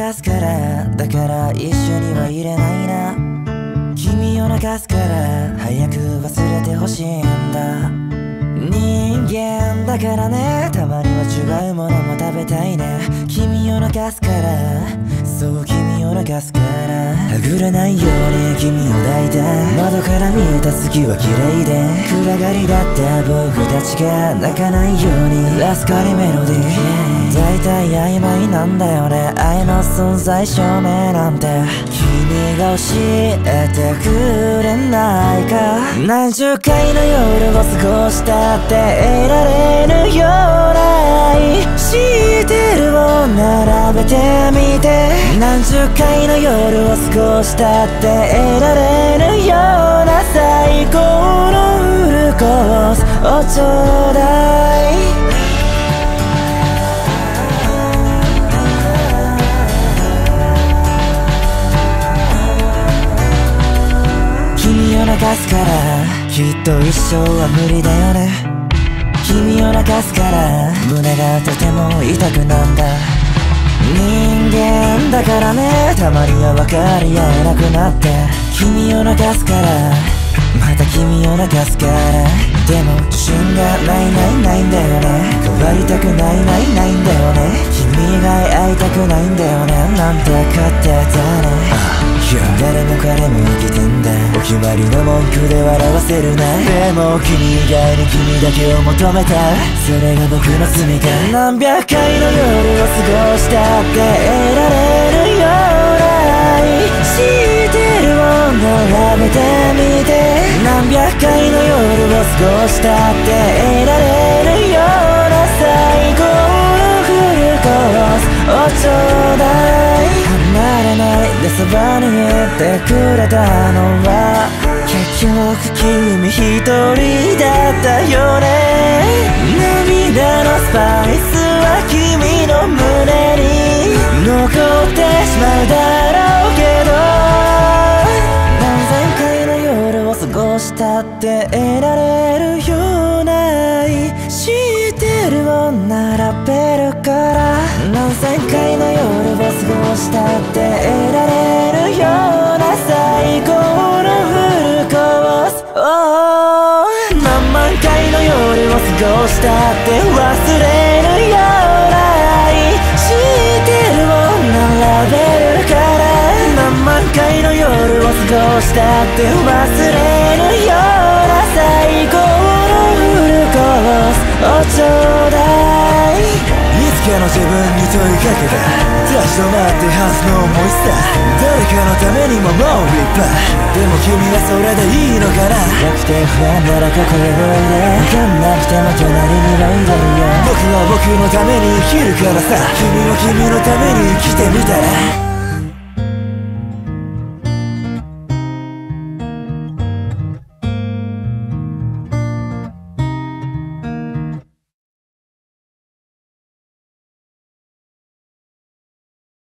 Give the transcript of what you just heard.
かすから、だから一緒にはいれないな。君を泣かすから早く忘れてほしいんだ。人間だからね、たまには違うものも食べたいね。君を泣かすから、そう君を泣かすから、はぐれないように君を抱いた。窓から見えた月は綺麗で、暗がりだった僕たちが泣かないように、ラスカリメロディー、大体曖昧なんだよね、愛の存在証明なんて。君が教えてくれないか。何十回の夜を過ごしたって得られぬような愛、知ってるを並べてみて。何十回の夜を過ごしたって得られぬような最高のフルコースをちょうだい。君を泣かすからきっと一生は無理だよね。君を泣かすから胸がとても痛くなんだ。人間だからね、たまには分かり合えなくなって。君を泣かすからまた君を泣かすから、でも自信がないんだよね。変わりたくないんだよね。君以外会いたくないんだよね、なんて勝手だね。誰も彼も生きてんだ、お決まりの文句で笑わせるな。でも君以外に君だけを求めた、それが僕の罪か。何百回の夜を過ごしたって得られるような愛、知ってるを並べてみて。何百回の夜を過ごしたって得られるような最高のフルコースをちょうだい。離れないでそばにいてくれたのは結局君一人だったよね。涙のスパイスは君の胸に残ってしまうだろうけど、何千回の夜を過ごしたって得られるような愛、知ってるを並べるから。何千回の夜を過ごしたって得られるような最高のフルコース。何万回の夜を過ごしたって忘れるような愛、知ってるを並べるから。何万回の夜を過ごしたって忘れるような最高のフルコースをちょうだい。いつかの自分に問いかけた、立ち止まってはずの想いさ。誰かのためにももう立派、でも君はそれでいいのかな。怖くて不安ならここへおいで、わかんなくても隣にはいれるよ。僕は僕のために生きるからさ、君も君のために生きてみたら。